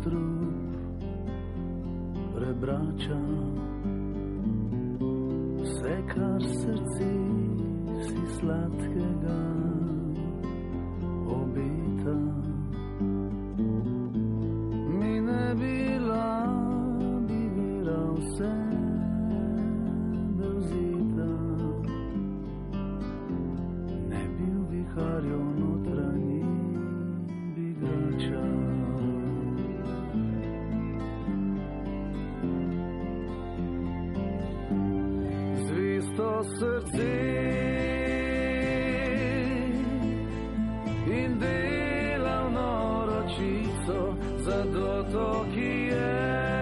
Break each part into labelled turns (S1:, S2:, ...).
S1: strup prebrača, sekaš srci si slatkega obeta. Mi ne bila bi vira vse belzita, ne bil viharjo notranji bigrača. Zvisto srce in delavno ročico za dotoki je.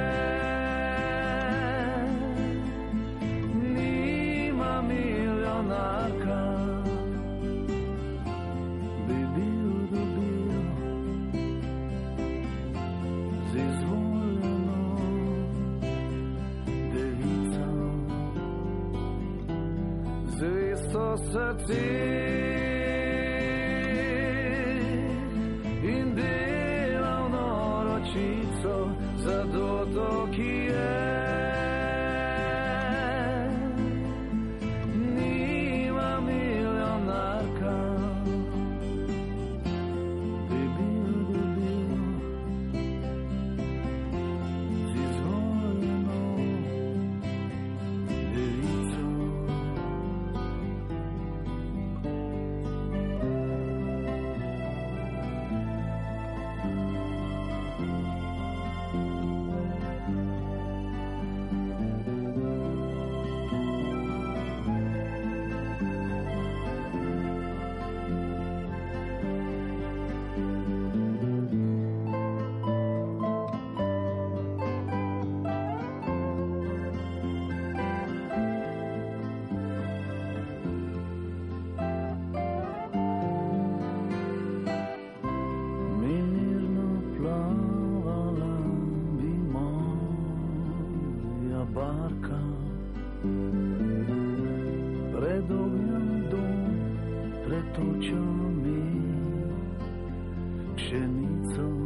S1: Nima milijonarka, bi bil dobil z izvoljeno devico. Zvesto srce in delavno ročico za dotoki je. Nima milijonarka, bi bil dobil z izvoljeno devico. Plavala bi moja barka pred ognjem dom, pred točami pšenico.